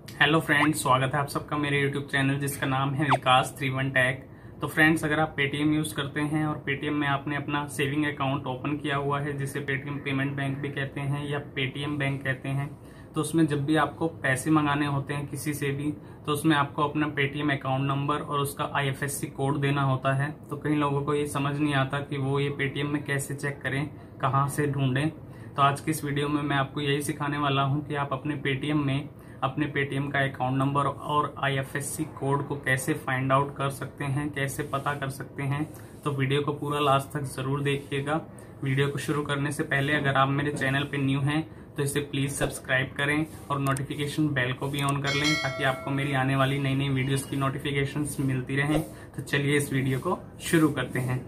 Hello friends, स्वागत है आप सबका मेरे यूट्यूब चैनल जिसका नाम है विकास 31 टैग। तो फ्रेंड्स, अगर आप पेटीएम यूज़ करते हैं और पेटीएम में आपने अपना सेविंग अकाउंट ओपन किया हुआ है, जिसे पेटीएम पेमेंट बैंक भी कहते हैं या पेटीएम बैंक कहते हैं, तो उसमें जब भी आपको पैसे मंगाने होते हैं किसी से भी, तो उसमें आपको अपना पेटीएम अकाउंट नंबर और उसका IFSC कोड देना होता है। तो कई लोगों को ये समझ नहीं आता कि वो ये पेटीएम में कैसे चेक करें, कहाँ से ढूंढें। तो आज की इस वीडियो में मैं आपको यही सिखाने वाला हूँ कि आप अपने पेटीएम में अपने पेटीएम का अकाउंट नंबर और IFSC कोड को कैसे फाइंड आउट कर सकते हैं, कैसे पता कर सकते हैं। तो वीडियो को पूरा लास्ट तक जरूर देखिएगा। वीडियो को शुरू करने से पहले अगर आप मेरे चैनल पे न्यू हैं तो इसे प्लीज सब्सक्राइब करें और नोटिफिकेशन बेल को भी ऑन कर लें, ताकि आपको मेरी आने वाली नई नई वीडियोस की नोटिफिकेशंस मिलती रहें। तो चलिए इस वीडियो को शुरू करते हैं।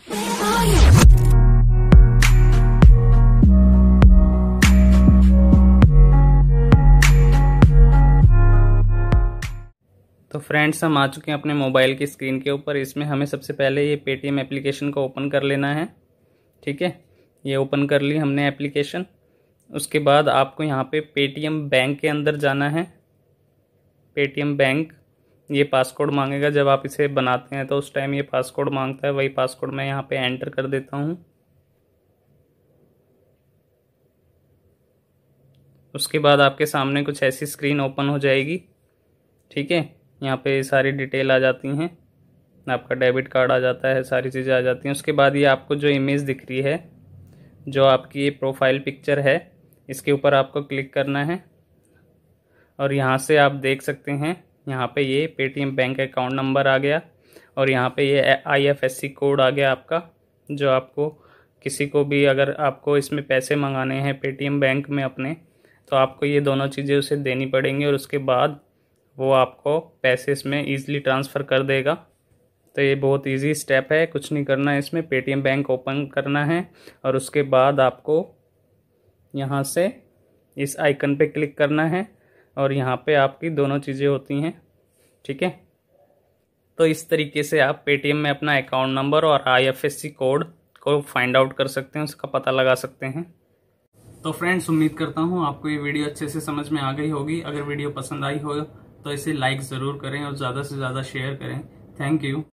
तो फ्रेंड्स, हम आ चुके हैं अपने मोबाइल की स्क्रीन के ऊपर। इसमें हमें सबसे पहले ये पेटीएम एप्लीकेशन को ओपन कर लेना है। ठीक है, ये ओपन कर ली हमने एप्लीकेशन। उसके बाद आपको यहाँ पे पेटीएम बैंक के अंदर जाना है। पेटीएम बैंक ये पासकोड मांगेगा, जब आप इसे बनाते हैं तो उस टाइम ये पासकोड मांगता है। वही पासकोड मैं यहाँ पे एंटर कर देता हूँ। उसके बाद आपके सामने कुछ ऐसी स्क्रीन ओपन हो जाएगी। ठीक है, यहाँ पे सारी डिटेल आ जाती हैं, आपका डेबिट कार्ड आ जाता है, सारी चीज़ें आ जाती हैं। उसके बाद ये आपको जो इमेज दिख रही है, जो आपकी ये प्रोफाइल पिक्चर है, इसके ऊपर आपको क्लिक करना है। और यहाँ से आप देख सकते हैं, यहाँ पे ये पेटीएम बैंक अकाउंट नंबर आ गया और यहाँ पे ये IFSC कोड आ गया आपका, जो आपको किसी को भी अगर आपको इसमें पैसे मंगाने हैं पेटीएम बैंक में अपने, तो आपको ये दोनों चीज़ें उसे देनी पड़ेंगी और उसके बाद वो आपको पैसे इसमें ईज़िली ट्रांसफ़र कर देगा। तो ये बहुत इजी स्टेप है, कुछ नहीं करना है इसमें। पेटीएम बैंक ओपन करना है और उसके बाद आपको यहाँ से इस आइकन पे क्लिक करना है और यहाँ पे आपकी दोनों चीज़ें होती हैं। ठीक है, तो इस तरीके से आप पेटीएम में अपना अकाउंट नंबर और IFSC कोड को फाइंड आउट कर सकते हैं, उसका पता लगा सकते हैं। तो फ्रेंड्स, उम्मीद करता हूँ आपको ये वीडियो अच्छे से समझ में आ गई होगी। अगर वीडियो पसंद आई हो तो इसे लाइक ज़रूर करें और ज़्यादा से ज़्यादा शेयर करें। Thank you.